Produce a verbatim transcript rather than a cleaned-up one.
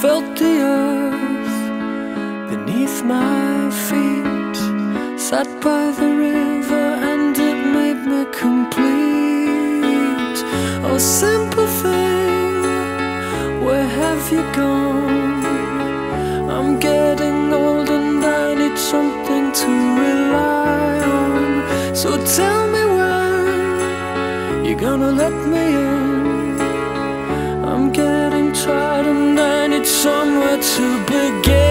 felt the earth beneath my feet, sat by the river and it made me complete. Oh, simple thing, where have you gone? I'm getting old and I need something to rely on. So tell me when you're gonna let me in. I'm getting tired and I need somewhere to begin.